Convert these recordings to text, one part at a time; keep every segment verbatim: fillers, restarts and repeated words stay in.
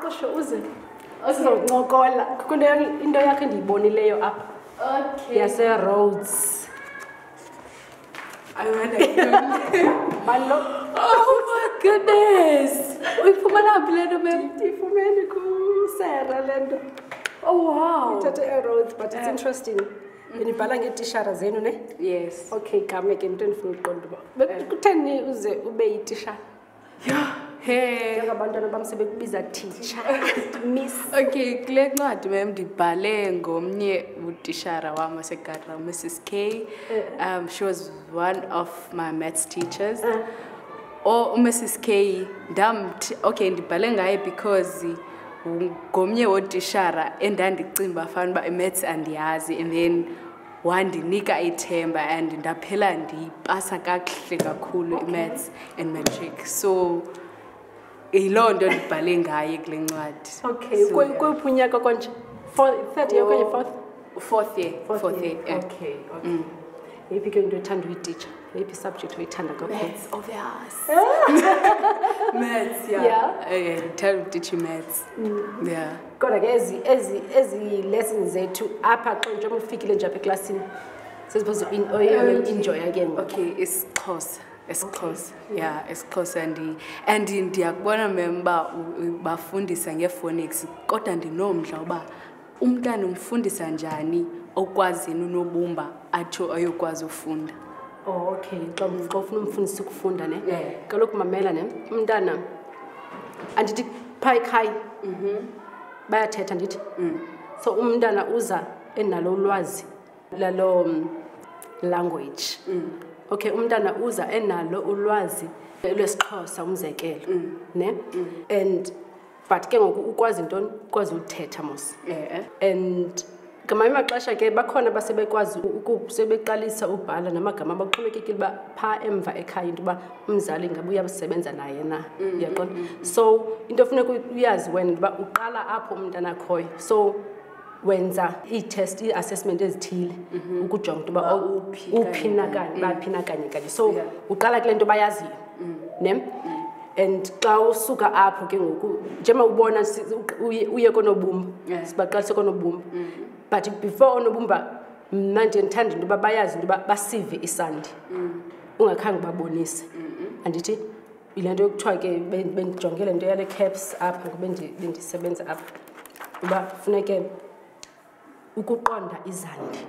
qasho uze sizoncokola kunto into yakhe ndiyibonileyo apha Okay. yase-Rhodes. I wonder. Balo. Oh my goodness. Uyifumana phi le nto mem? Ndiyifumene kusera le nto. Oh wow. Ithathe e-Rhodes, but it's interesting. Benibhala ngeetishara zenu ne? Yes. Okay, game ke into endifuna uqonda uba. Kutheni uze ube yitishara? Yeah. Hey. Abantwana bam sebekubiza teacher. Miss. Okay, kule ncwadi mem ndibhale ngomnye utishara wam waseGadra, Missus K. Um, she was one of my maths teachers. Uh. Oh, Missus K. Ndamthi, okay, ndibhale ngaye because ngomnye wotishara endandicinga fanba imaths andiyazi, and then wandinika ithemba and ndaphela ndiyipasa kakuhle kakhulu imaths and matric. So yiloo nto ndibhale ngaye kule ncwadi. Okay, kweyiphi unyaka konje? Third year okanye fourth? Fourth year. Fourth year. Okay, okay. Yeyiphi ke into ethanda uyititsha? Yeyiphi subject oyithanda kakhulu? Maths, obvious. Maths, yeah. Yeah. Okay, tell teach you maths. Yeah. Kodwa ke ezi ezi ezi lessons zethu apha xa nje ufikile nje apha eklasini sesibuza enjoy again. Okay, it's close. It's close. Yeah, it's close and and ndiyakubona memba bafundisa ngephonics kodwa ndinomdla uba umntana umfundisa njani okwazini unobumba atsho ayokwazi ufunda. Oh, okay. Xa ufuna umfundisi ukufunda ne? Kaloku mamela ne? Umntana andithi phaa ekhaya bayathetha ndithi. So umntana uza enalo ulwazi lalo language. Okay, umntana uza enalo ulwazi lwesiXhosa umzekelo ne? And but ke ngoku ukwazi into ukwazi uthetha mos. And ngamanye amaxesha ke bakhona basebekwazi ukusebeqalisa ubhala namagama abaxhomekekile ba pha emva ekhaya into ba umzali ngabe uyasebenza naye na uyaqonda. So into ofuneka uyazi wena ba uqala apho umntana khoyo. So wenza i-test i-assessment ezithile ukujonga into ba uphina kanye baphina kanye kanye. So uqala kule nto bayaziyo ne? And xa usuka apho ke ngoku njema ubona uye konobumba sibaqalise konobumba. But before onobumba mna nje ndithanda into bayazi into basive isandi ungakhange babonise. Andithi ile nto yokuthiwa ke bendijongele into yale caps apha ngoba bendisebenza apha uba funeke ukuqonda izandi.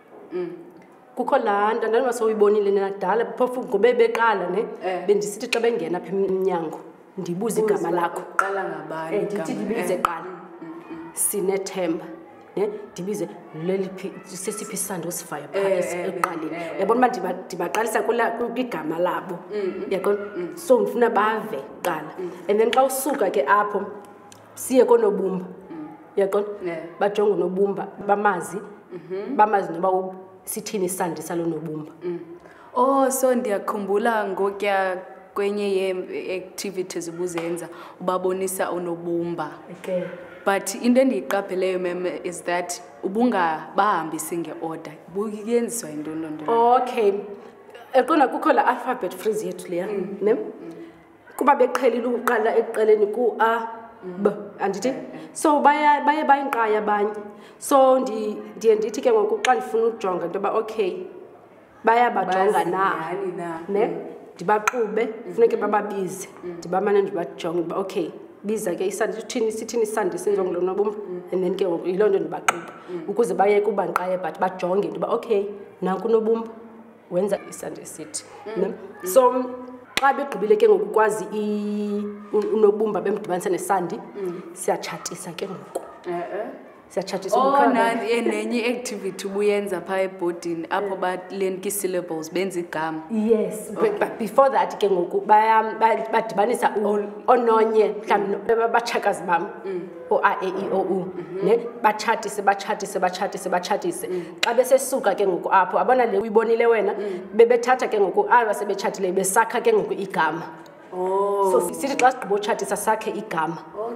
Kukho laa nto ndandima sowuyibonile nakudala phofu ngobe beqala ne bendisithi xa bengena apha emnyango ndibuza igama lakho qala ngabani ndithi ndibize qala sinethemba ne ndibize leliphi sesiphi isando sivayo phakathi eqaleni yabona uba ndibaqalisa kwigama labo yaqona. So ngifuna bave qala and then xa usuka ke apho siye konobumba yaqona bajonga unobumba bamazi bamazi noba sithini isandi salonobumba. Oh, so ndiyakhumbula ngokuya kwenye ye-activities ubuzenza ubabonisa onobumba. Okay. But into endiyiqapheleyo mem is that ubungabahambisi nge-order buyenziswa yintoni nto. Okay, eqona kukho la alphabet freeze yethu leya ne kuba beqhelile uqala eqeleni ku a b andithi. So baya baye bayinqaya abanye. So ndi ndiye ndithi ke ngoku xa ndifuna ujonga into ba okay baya bajonga na ne ndibaqube kufuneke bababize ndibamane ndibajonga ba okay biza ke isandi uthini sithini isandi senzo nobumba and then ke ngoku yiloo nto ndibaqube ukuze baye kuba nqaye but bajonge into ba okay nanku nobumba wenza isandi esithi ne. So xa begqibile ke ngoku kwazi unobumba bemdibanisa nesandi siyatshatisa ke ngoku. Siyachatisa ubukhona. Oh, nenye activity ubuyenza phaa ebhodini apho balenka ii-syllables benza igama. Yes, but, but before that ke ngoku badibanisa ononye mhlawumbi abatshakazi bam o-a e i o u ne batshatise batshatise batshatise batshatise. Xa besesuka ke ngoku apho abona le uyibonile wena bebethatha ke ngoku aba sebetshatile besakha ke ngoku igama. Oh. So sithi xa sigqiba utshatisa sakhe igama.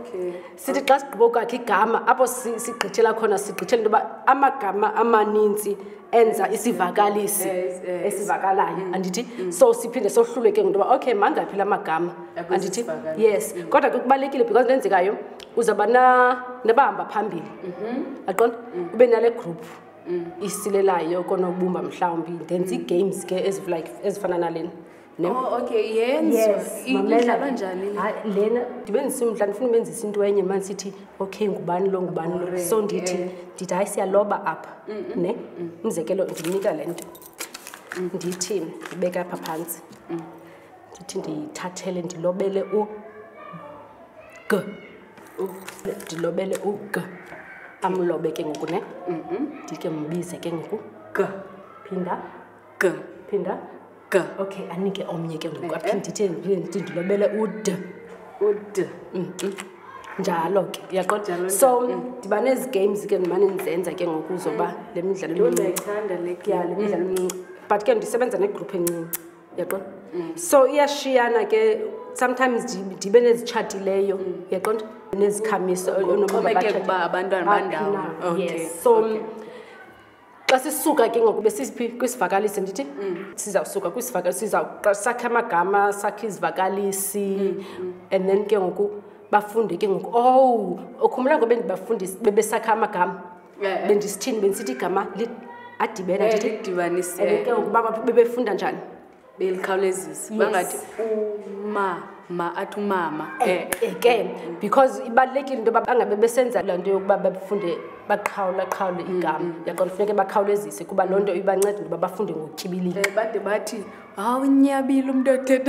Okay. Sithi xa sigqibo kwakhe igama apho sigqithela khona sigqithela into yoba amagama amaninzi enza isivakalisi esivakalayo andithi so siphinde sohlule ke into yoba okay mangaphi la magama andithi yes kodwa ke kubalulekile because lenzekayo uzawuba nabahamba phambili aqonda ube nale group isilelayo konobumba mhlawumbi ndenza ii-games ke ezifana nalena No. Oh, okay, yes. Idlalwa njani? Hayi lena ndibenzisa umdla ndifuna ubenzisa into enye manje sithi okay ngubani lo ngubani lo so ndithi ndithi hayi siyaloba apha ne umzekelo ndinika le nto ndithi ndibeka apha phantsi ndithi ndiyithathele ndilobele u g ndilobele u g amlobe ke ngoku ne ndike mbize ke ngoku g phinda g phinda G. Okay, anike omnye ke ngoku aphinde ndithi ndilobele ud ud njalo ke uyaqonda so ndiba nezi games ke ndimane ndizenza ke ngoku zoba le midlalo ndiyithanda le ke le midlalo but ke ndisebenza negroup encinci uyaqonda so iyashiyana ke sometimes ndibe nezitshatileyo uyaqonda nezikhamiso onoba kuba abantwana bandawo okay so xa sisuka ke ngoku besiphi kwisivakalisi ndithi sizawusuka kwisivakalisi sizawusakha amagama sakhe izivakalisi and then ke ngoku bafunde ke ngoku oh ukhumbula ngoba bendibafundisi bebesakha amagama bendisithini bendisithi igama adibena ndithi dibanise and ke ngoku baba bebefunda njani belikhawulezisa bangathi uma ma athi umama eh ke because ibalekile into bangabe besenza le nto yokuba bafunde baqhawula qhawule igama yaqonda kufuneka bakhawulezise kuba loo nto ibanceda ukuba bafunde ngokutyibilika eh bade bathi hawu unyabile umuntu othetha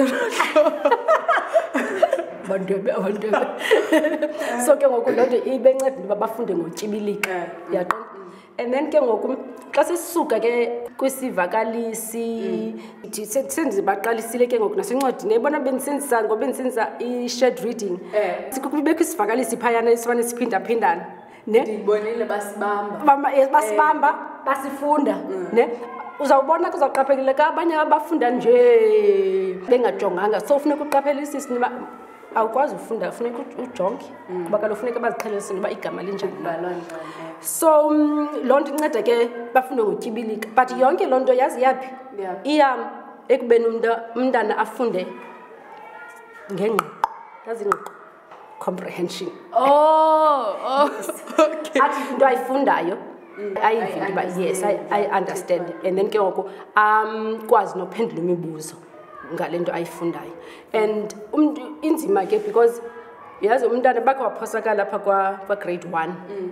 bandebe bandebe so ke ngoku loo nto ibenceda ukuba bafunde ngokutyibilika yaqonda and then ke ngoku xa sisuka ke kwisivakalisi sendibaqalisile ke ngoku nasencwadini ebona bendisenzisa ngoba bendisenzisa i-shared reading sikubekho isivakalisi phayana esifane siphindaphindana ne ndibonile basibamba basibamba basifunda ne uzawubona kuzawuqapheleka ka abanye abafunda nje bengajonganga so ufuneka uqaphelisise niba awukwazi ufunda ufuneka ujonge kuba kaloku ufuneka baziqhelelise noba igama linjani so loo nto inceda ke bafunde ngotyibilika but yonke loo nto yazi yaphi iya ekubeni umntana afunde ngengqiqo yazi ingqiqo comprehension oh okay athi into ayifundayo ayivi into uba yes I understand and then ke ngoku um kwazi nophendula imibuzo ngale nto ayifundayo and umntu inzima ke because yazi umntana bakhe waphosakala lapha kwa grade one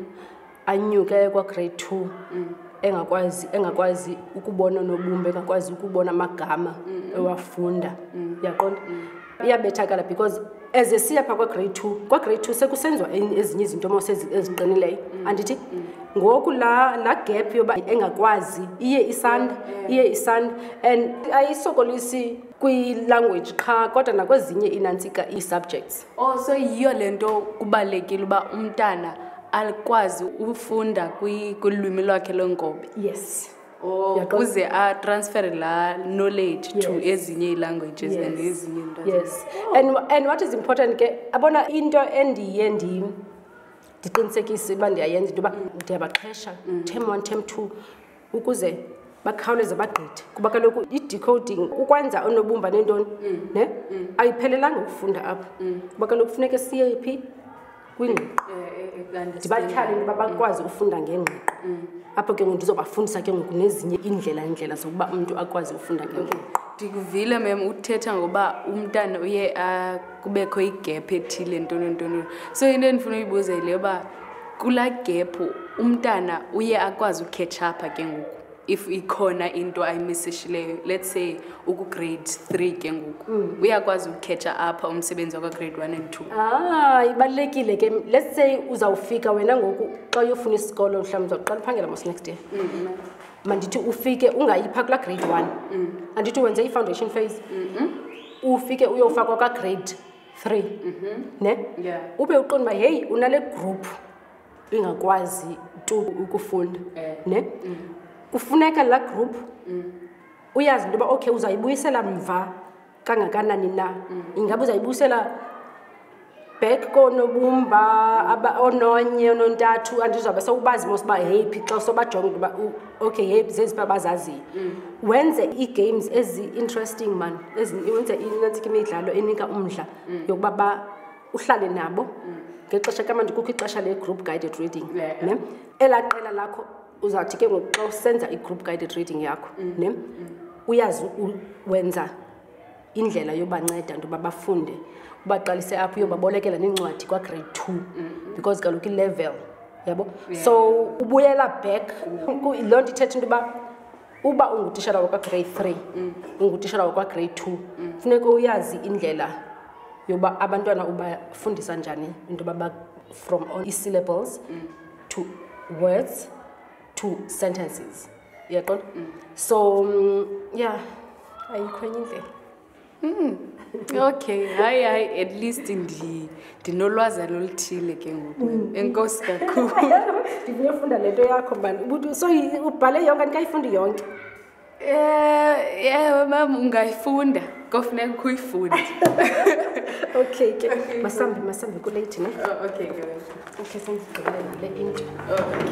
anyuke kwa grade two engakwazi engakwazi ukubona nobumbe engakwazi ukubona amagama ewafunda uyaqonda iyabethakala because as esiya pha kwa grade two kwa grade two sekusenziwa ezinye izinto mose eziqinileyo andithi ngoku la la gap yoba engakwazi iye isanda iye isanda and ayisokolisi kwi-language qha kodwa nakwezinye inantsika ii-subjects oh so yiyo le nto kubalulekile uba umntana alikwazi ufunda kulwimi lwakhe lwenkobe yes oh ukuze atransfer la knowledge to ezinye ii-languages and ezinye into yes and and what is important ke abona into endiye ndi ndiqinisekise uba ndiyayenza into yoba ndiyabaqhesha term one term two ukuze bakhawuleze bagqithe kuba kaloku i-decoding ukwenza onobumba nentoni ne ayiphelelanga ukufunda apha kuba kaloku kufuneka siye phi kwingqiqo ndibatyhale into yoba bakwazi ufunda ngengqiqo apho ke ngoku ndizobafundisa ke ngoku nezinye iindlela indlela zokuba umntu akwazi ufunda ngengqiqo ndikuvile mem uthetha ngoba umntana uye kubekho igap ethile ntoni ntoni so into endifuna uyibuza yile yoba kulaa gap umntana uye akwazi ucatch upha ke ngoku if ikhona into ayimisishileyo let's say uku-grade three ke ngoku uyakwazi ukukhetha apha umsebenzi wakwa-grade one and two ah ibalulekile ke let's say uzawufika wena ngoku xa uyofuna isikolo mhlawumbi uzawuqala uphangela mos next year mandithi ufike ungayipha kulaa grade one andithi wenze i-foundation phase ufike uyofakwa kwa-grade three ne ube uqonda uba heyi unale group ingakwazi tu ukufunda ne kufuneka la group uyazi into yoba okay uzayibuyisela mva kangakanani na ingabe uzayibuyisela back koonobumba aba ononye onontathu andizobe sowubazi mos uba yeyiphi xa sobajonga uba okay yeyiphi zezi babazaziyo wenze ii-games ezi-interesting man wenze inantsika imidlalo enika umdla yokuba uhlale nabo ngexesha kamandi kukho ixesha le-group guided reading ne elaa qela lakho uzawuthi ke ngoku xa usenza i-group guided reading yakho ne uyazi wenza indlela yobanceda into yoba bafunde ubaqalise apho uyobabolekela neencwadi kwa-grade two because kaloku i-level yabo so ubuyela back loo nto ithetha into yoba uba ungutishara wakwa-grade three ungutishara wakwa-grade two funeka uyazi indlela yoba abantwana ubafundisa njani into yoba from ii-syllables to words to sentences uyaqonda so um, yeah ayikho enye indlela Mm. Okay, hayi hayi at least ndi ndinolwazana oluthile ke ngoku. Enkosi kakhulu. Ndifunda lento yakho bani. Ubuthi so ubhale yonke andikayifundi yonke. Eh, yeah, mama ungayifunda. Kofuneka uyifunde. Okay ke. Masambi masambi ku late na. Oh, okay, good. Okay, sengigqibele le into. Oh.